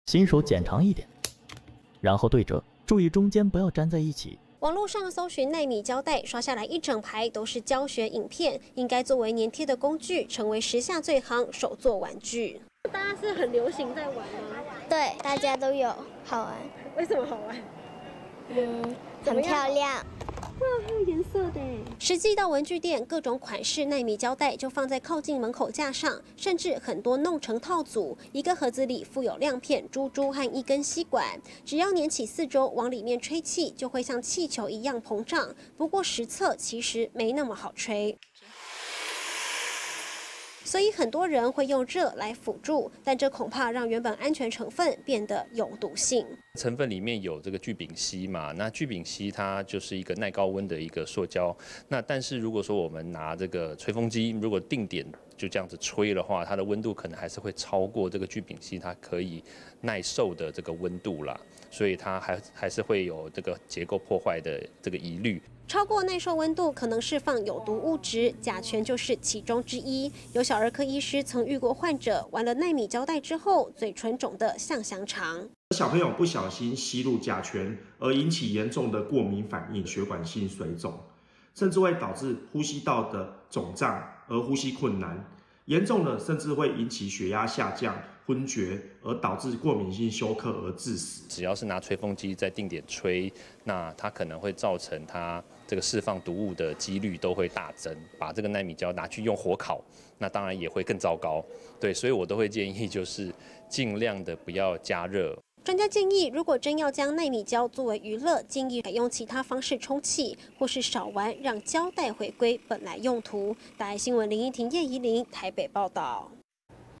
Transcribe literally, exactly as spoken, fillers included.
新手剪长一点，然后对折，注意中间不要粘在一起。 网络上搜寻奈米胶带，刷下来一整排都是教学影片，应该作为粘贴的工具，成为时下最夯手作玩具。大家是很流行在玩吗？ 对，大家都有，好玩。 为什么好玩？ 嗯，很漂亮。 哇，还有颜色的！实际到文具店，各种款式奈米胶带就放在靠近门口架上，甚至很多弄成套组，一个盒子里附有亮片、珠珠和一根吸管，只要粘起四周，往里面吹气，就会像气球一样膨胀。不过实测其实没那么好吹。 所以很多人会用热来辅助，但这恐怕让原本安全成分变得有毒性。 成分里面有这个聚丙烯嘛，那聚丙烯它就是一个耐高温的一个塑胶。那但是如果说我们拿这个吹风机，如果定点就这样子吹的话，它的温度可能还是会超过这个聚丙烯它可以耐受的这个温度啦，所以它还还是会有这个结构破坏的这个疑虑。 超过耐受温度可能释放有毒物质，甲醛就是其中之一。有小儿科医师曾遇过患者玩了奈米胶带之后，嘴唇肿得像香肠。 小朋友不小心吸入甲醛，而引起严重的过敏反应、血管性水肿，甚至会导致呼吸道的肿胀而呼吸困难。 严重的甚至会引起血压下降、昏厥，而导致过敏性休克而致死。 只要是拿吹风机在定点吹，那它可能会造成它这个释放毒物的几率都会大增。把这个奈米胶拿去用火烤，那当然也会更糟糕。对，所以我都会建议就是尽量的不要加热。 专家建议，如果真要将奈米胶作为娱乐，建议改用其他方式充气，或是少玩，让胶带回归本来用途。大爱新闻林依婷、叶怡玲台北报道。